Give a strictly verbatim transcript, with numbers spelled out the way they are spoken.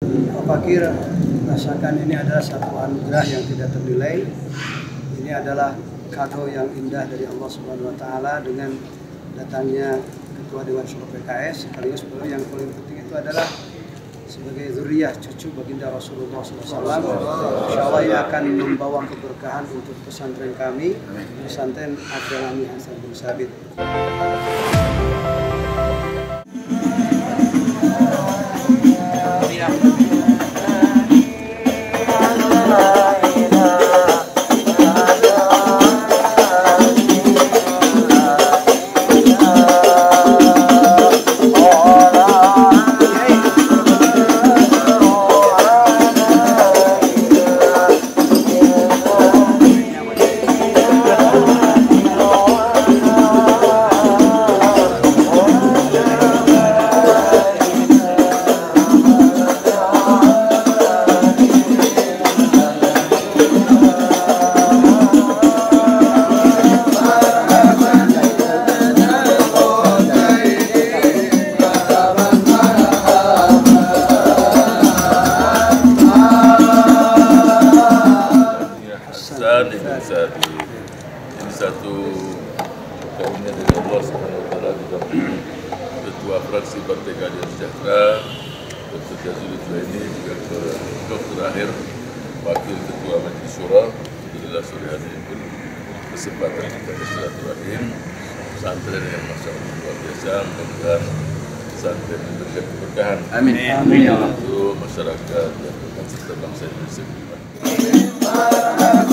Pak Fakir rasakan ini adalah satu anugerah yang tidak ternilai. Ini adalah kado yang indah dari Allah Subhanahu Wa Taala dengan datangnya Ketua Dewan Syuro P K S. Sekaligus yang paling penting itu adalah sebagai zuriyah cucu baginda Rasulullah shallallahu alaihi wasallam. Insya Allah ia akan membawa keberkahan untuk pesantren kami, pesantren Abdul Hasan bin Sabit. Ini satu karunia dari Allah Subhanahu Wa Taala didampingi Ketua Fraksi Partai Keadilan Sejahtera Doktor Jazuli Tuaini, juga Ketua terakhir Wakil Ketua Majelis Syuro. Alhamdulillah sore hari ini pun kesempatan kita bersilaturahim pesantren yang masya Allah luar biasa. Mudah-mudahan pesantren memberikan keberkahan. Amin. Amin ya Allah. Untuk masyarakat dan serta bangsa Indonesia.